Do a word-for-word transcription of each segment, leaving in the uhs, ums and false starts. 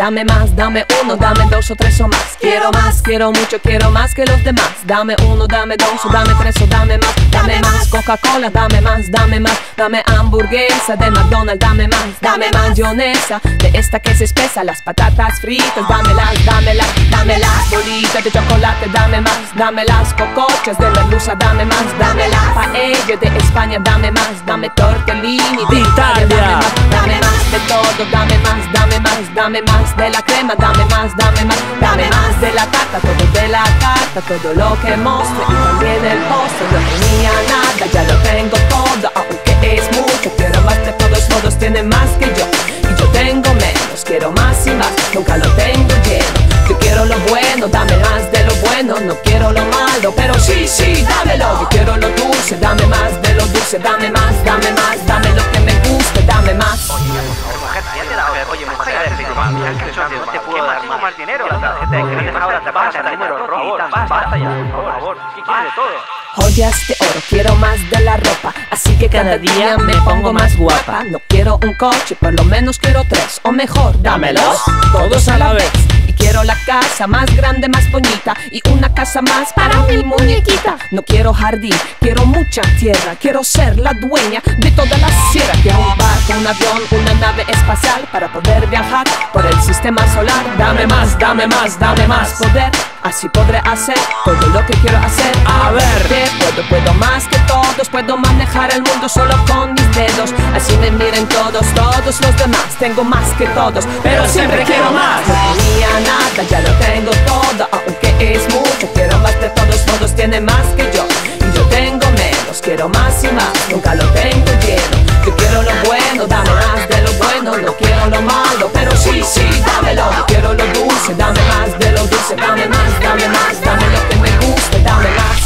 Dame más, dame uno, dame dos o tres o más. Quiero más, quiero mucho, quiero más que los demás. Dame uno, dame dos o dame tres o dame más. Dame más Coca-Cola, dame más, dame más. Dame hamburguesa de McDonald's, dame más. Dame mayonesa, de esta que se espesa. Las patatas fritas, dámelas, dámelas. Dame las bolitas de chocolate, dame más. Dame las cocochas de merluza, dame más. Dame la paella de España, dame más. Dame tortellini de Italia, dame más. Dame más de todo, dame más, dame más. Dame más de la crema, dame más, dame más. Dame más de la tarta, todo de la carta. Todo lo que mostre y también el postre. No tenía nada, ya lo tengo todo, aunque es mucho. Quiero más de todos, todos tienen más que yo. Y yo tengo menos, quiero más y más. Nunca lo tengo lleno. Yo quiero lo bueno, dame más de lo bueno. No quiero lo malo, pero sí, sí, dámelo. Yo quiero lo dulce, dame más de lo dulce. Dame más, dame más, dame lo que me guste, dame más. Oye, mujer, oye, mujer, no te puedo dar más dinero. La tarjeta de crédito ahora te pasa el número rojo. Basta ya, por favor. ¿Qué quieres de todo? Joyas de oro, quiero más de la ropa. Así que cada día me pongo más guapa. No quiero un coche, por lo menos quiero tres. O mejor, dámelos todos a la vez. Y quiero la casa más grande, más bonita. Y una casa más para mi muñequita. No quiero jardín, quiero mucha tierra. Quiero ser la dueña de toda la sierra. Quiero un barco, un avión, una nave espacial para poder viajar por el sistema solar. Dame más, dame más, dame más poder. Así podré hacer todo lo que quiero hacer. A ver, te puedo, puedo más que todos. Puedo manejar el mundo solo con mis dedos. Así me miren todos, todos los demás. Tengo más que todos, pero siempre quiero más. No tenía nada, ya lo tengo todo, aunque es mucho. Quiero más de todos, todos tienen más que yo. Y yo tengo menos, quiero más y más. Nunca lo tengo lleno. Yo quiero lo bueno, dame más de lo bueno. No quiero lo malo, pero sí, sí, dámelo. Yo quiero lo dulce, dame más de lo dulce. Dame más, dame más, dame lo que me guste. Dame más,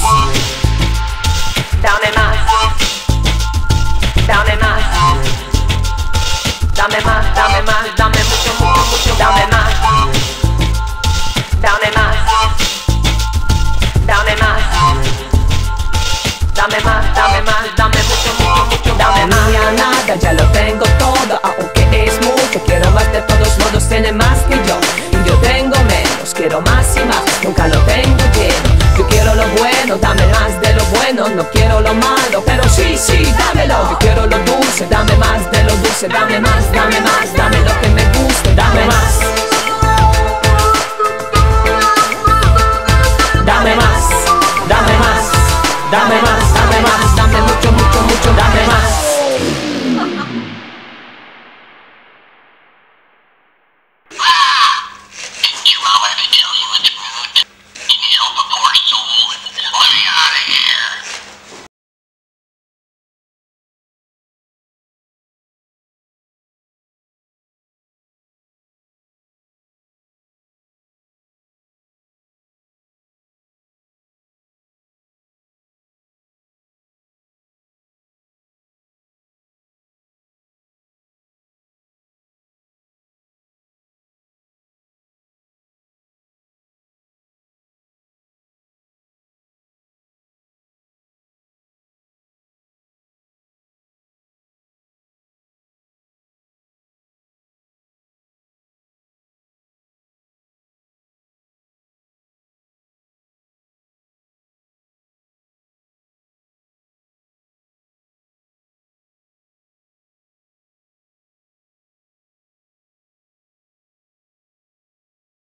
dame más, dame más, dame más, dame más, dame mucho, mucho, mucho. Dame más, dame más, dame más, dame más, dame más, dame mucho, mucho, mucho. Dame más. No tenía nada, ya lo tengo todo, aunque es mucho. Quiero más de todos modos, tienen más que yo. Y yo tengo menos, quiero más y más. Nunca lo tengo lleno. Yo quiero lo bueno, dame más de lo bueno. No quiero lo malo, pero sí, sí, dámelo. Yo quiero lo dulce, dame más de lo dulce. Dame más, dame más, dame lo que me guste. Dame más.